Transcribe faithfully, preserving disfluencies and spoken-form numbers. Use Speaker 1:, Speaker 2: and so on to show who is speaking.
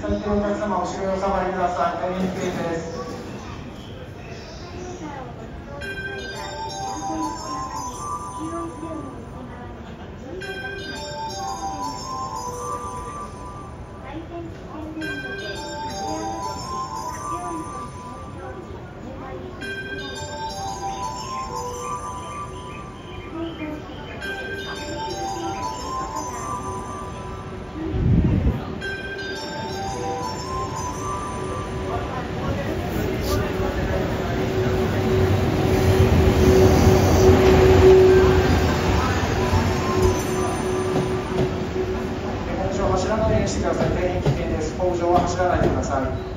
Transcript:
Speaker 1: 先のお客様、お後ろにお下がりください。大変危険です。走らないようにしてください。大変危険です。工場は走らないでください。